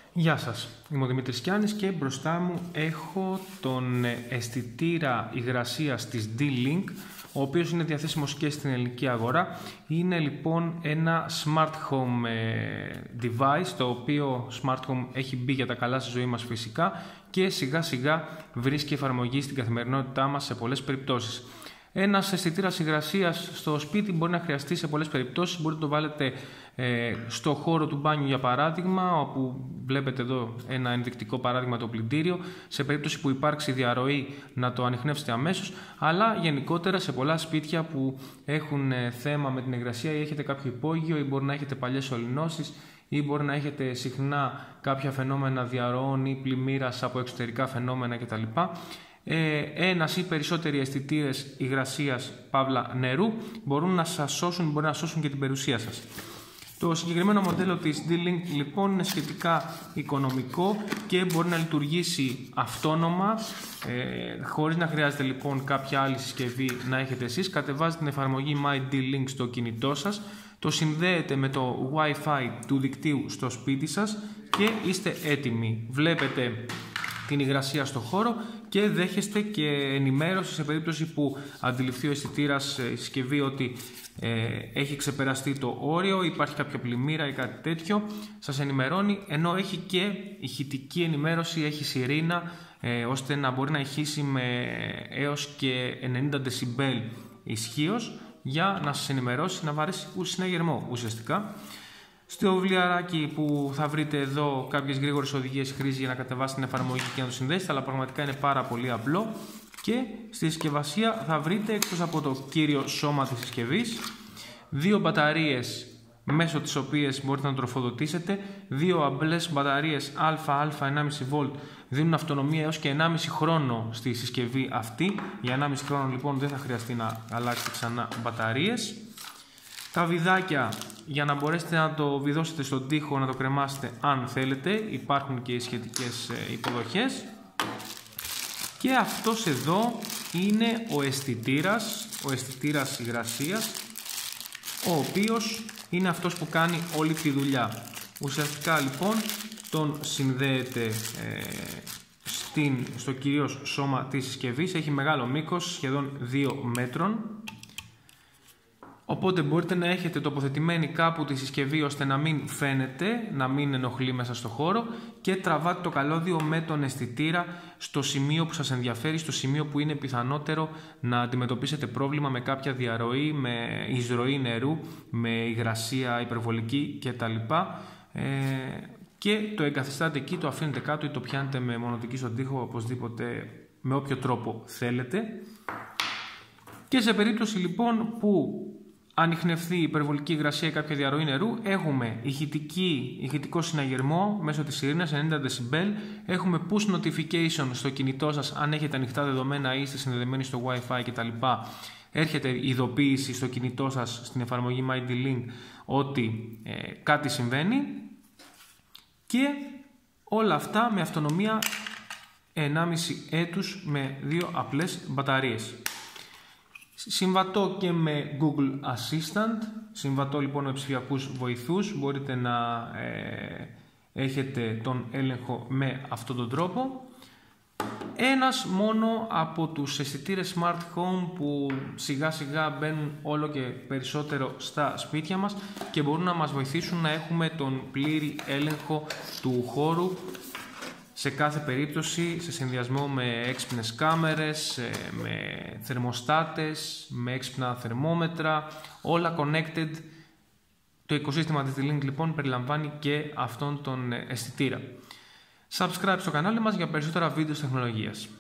Γεια σας, είμαι ο Δημήτρης Κιάνης και μπροστά μου έχω τον αισθητήρα υγρασίας της D-Link, ο οποίος είναι διαθέσιμος και στην ελληνική αγορά. Είναι λοιπόν ένα smart home device, το οποίο smart home έχει μπει για τα καλά στη ζωή μας φυσικά και σιγά σιγά βρίσκει εφαρμογή στην καθημερινότητά μας σε πολλές περιπτώσεις. Ένας αισθητήρας υγρασίας στο σπίτι μπορεί να χρειαστεί σε πολλές περιπτώσεις. Μπορείτε να το βάλετε στο χώρο του μπάνιου, για παράδειγμα, όπου βλέπετε εδώ ένα ενδεικτικό παράδειγμα, το πλυντήριο. Σε περίπτωση που υπάρξει διαρροή, να το ανιχνεύσετε αμέσως. Αλλά γενικότερα σε πολλά σπίτια που έχουν θέμα με την υγρασία ή έχετε κάποιο υπόγειο ή μπορεί να έχετε παλιές σωληνώσεις ή μπορεί να έχετε συχνά κάποια φαινόμενα διαρροών ή πλημμύρας από εξωτερικά φαινόμενα κτλ. Ένας ή περισσότεροι αισθητήρες υγρασίας παύλα νερού μπορούν να σας σώσουν, μπορεί να σώσουν και την περιουσία σας. Το συγκεκριμένο μοντέλο της D-Link λοιπόν είναι σχετικά οικονομικό και μπορεί να λειτουργήσει αυτόνομα, χωρίς να χρειάζεται λοιπόν κάποια άλλη συσκευή να έχετε εσείς. Κατεβάζετε την εφαρμογή My D-Link στο κινητό σας, το συνδέετε με το Wi-Fi του δικτύου στο σπίτι σας και είστε έτοιμοι. Βλέπετε την υγρασία στο χώρο και δέχεστε και ενημέρωση σε περίπτωση που αντιληφθεί ο αισθητήρας, η συσκευή, ότι έχει ξεπεραστεί το όριο, υπάρχει κάποια πλημμύρα ή κάτι τέτοιο, σας ενημερώνει, ενώ έχει και ηχητική ενημέρωση, έχει σιρήνα, ώστε να μπορεί να ηχήσει με έως και 90 δεσιμπέλ ισχύως για να σας ενημερώσει, να βαρέσει συναγερμό ουσιαστικά. Στο βιβλιαράκι που θα βρείτε εδώ κάποιες γρήγορες οδηγίες χρήση για να κατεβάσετε την εφαρμογή και να το συνδέσετε, αλλά πραγματικά είναι πάρα πολύ απλό. Και στη συσκευασία θα βρείτε, εκτός από το κύριο σώμα της συσκευής, δύο μπαταρίες μέσω τις οποίες μπορείτε να τροφοδοτήσετε. Δύο αμπλές μπαταρίες ΑΑ 1,5V δίνουν αυτονομία έως και 1,5 χρόνο στη συσκευή αυτή. Για 1,5 χρόνο λοιπόν δεν θα χρειαστεί να αλλάξετε ξανά μπαταρίες. Τα βιδάκια για να μπορέσετε να το βιδώσετε στον τοίχο, να το κρεμάσετε αν θέλετε. Υπάρχουν και οι σχετικές υποδοχές. Και αυτός εδώ είναι ο αισθητήρας υγρασίας, ο οποίος είναι αυτός που κάνει όλη τη δουλειά. Ουσιαστικά λοιπόν τον συνδέεται στο κυρίως σώμα της συσκευής. Έχει μεγάλο μήκος, σχεδόν 2 μέτρων. Οπότε μπορείτε να έχετε τοποθετημένη κάπου τη συσκευή ώστε να μην φαίνεται, να μην ενοχλεί μέσα στο χώρο, και τραβάτε το καλώδιο με τον αισθητήρα στο σημείο που σας ενδιαφέρει, στο σημείο που είναι πιθανότερο να αντιμετωπίσετε πρόβλημα με κάποια διαρροή, με εισρωή νερού, με υγρασία υπερβολική κτλ. Και το εγκαθιστάτε εκεί, το αφήνετε κάτω ή το πιάνετε με μονοτική στον τοίχο, οπωσδήποτε με όποιο τρόπο θέλετε. Και σε περίπτωση λοιπόν που ανιχνευθεί υπερβολική υγρασία ή κάποια διαρροή νερού, έχουμε ηχητικό συναγερμό μέσω της σιρήνας 90 δεσιμπέλ, έχουμε push notification στο κινητό σας αν έχετε ανοιχτά δεδομένα ή είστε συνδεδεμένοι στο Wi-Fi κτλ. Έρχεται ειδοποίηση στο κινητό σας στην εφαρμογή My D-Link ότι κάτι συμβαίνει, και όλα αυτά με αυτονομία 1,5 έτους με 2 απλές μπαταρίες. Συμβατό και με Google Assistant, συμβατό λοιπόν με ψηφιακούς βοηθούς, μπορείτε να έχετε τον έλεγχο με αυτόν τον τρόπο. Ένας μόνο από τους αισθητήρες Smart Home που σιγά σιγά μπαίνουν όλο και περισσότερο στα σπίτια μας και μπορούν να μας βοηθήσουν να έχουμε τον πλήρη έλεγχο του χώρου σε κάθε περίπτωση, σε συνδυασμό με έξυπνες κάμερες, με θερμοστάτες, με έξυπνα θερμόμετρα, όλα connected. Το οικοσύστημα της D-Link λοιπόν περιλαμβάνει και αυτόν τον αισθητήρα. Subscribe στο κανάλι μας για περισσότερα βίντεο τεχνολογίας.